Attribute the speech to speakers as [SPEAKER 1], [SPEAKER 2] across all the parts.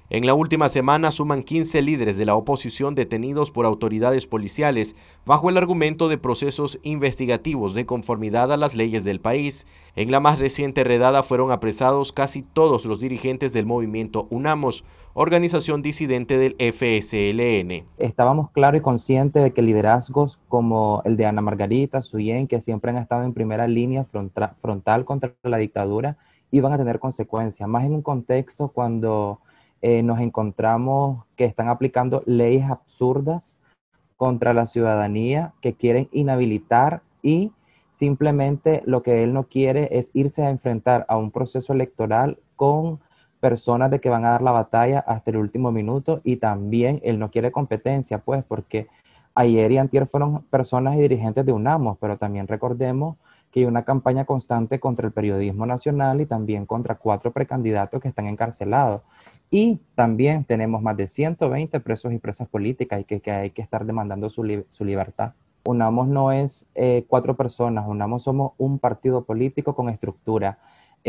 [SPEAKER 1] En la última semana suman 15 líderes de la oposición detenidos por autoridades policiales bajo el argumento de procesos investigativos de conformidad a las leyes del país. En la más reciente redada fueron apresados casi todos los dirigentes del movimiento UNAMOS, organización disidente del FSLN.
[SPEAKER 2] Estábamos claros y conscientes de que liderazgos como el de Ana Margarita, Suyen, que siempre han estado en primera línea frontal contra la dictadura, iban a tener consecuencias, más en un contexto cuando nos encontramos que están aplicando leyes absurdas contra la ciudadanía que quieren inhabilitar y simplemente lo que él no quiere es irse a enfrentar a un proceso electoral con personas de que van a dar la batalla hasta el último minuto, y también él no quiere competencia, pues porque ayer y antier fueron personas y dirigentes de UNAMOS, pero también recordemos que hay una campaña constante contra el periodismo nacional y también contra 4 precandidatos que están encarcelados. Y también tenemos más de 120 presos y presas políticas y que hay que estar demandando su libertad. UNAMOS no es 4 personas, UNAMOS somos un partido político con estructura.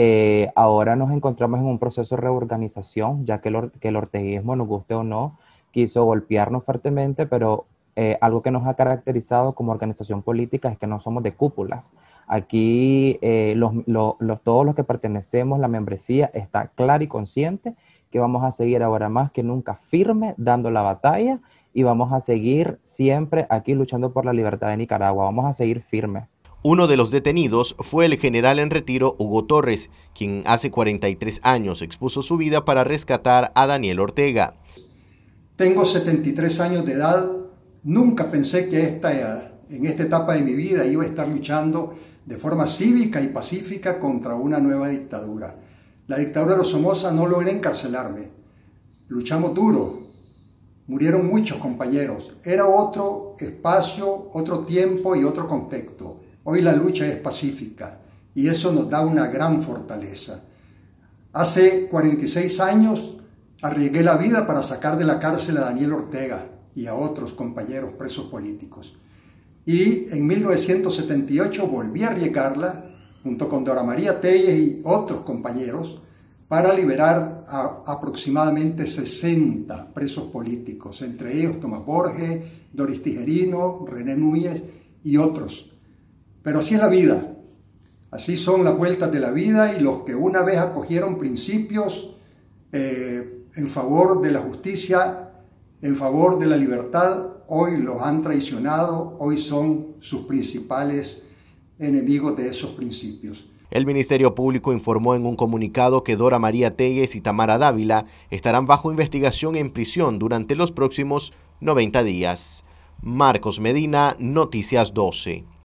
[SPEAKER 2] Ahora nos encontramos en un proceso de reorganización, ya que el orteguismo, nos guste o no, quiso golpearnos fuertemente, pero algo que nos ha caracterizado como organización política es que no somos de cúpulas. Aquí todos los que pertenecemos, la membresía, está clara y consciente que vamos a seguir ahora más que nunca firme, dando la batalla, y vamos a seguir siempre aquí luchando por la libertad de Nicaragua. Vamos a seguir firmes.
[SPEAKER 1] Uno de los detenidos fue el general en retiro Hugo Torres, quien hace 43 años expuso su vida para rescatar a Daniel Ortega.
[SPEAKER 3] Tengo 73 años de edad. Nunca pensé que en esta etapa de mi vida iba a estar luchando de forma cívica y pacífica contra una nueva dictadura. La dictadura de los Somoza no logró encarcelarme. Luchamos duro. Murieron muchos compañeros. Era otro espacio, otro tiempo y otro contexto. Hoy la lucha es pacífica y eso nos da una gran fortaleza. Hace 46 años arriesgué la vida para sacar de la cárcel a Daniel Ortega y a otros compañeros presos políticos. Y en 1978 volví a arriesgarla junto con Dora María Telles y otros compañeros para liberar a aproximadamente 60 presos políticos, entre ellos Tomás Borges, Doris Tijerino, René Núñez y otros. Pero así es la vida, así son las vueltas de la vida, y los que una vez acogieron principios en favor de la justicia, en favor de la libertad, hoy los han traicionado, hoy son sus principales enemigos de esos principios.
[SPEAKER 1] El Ministerio Público informó en un comunicado que Dora María Telles y Tamara Dávila estarán bajo investigación en prisión durante los próximos 90 días. Marcos Medina, Noticias 12.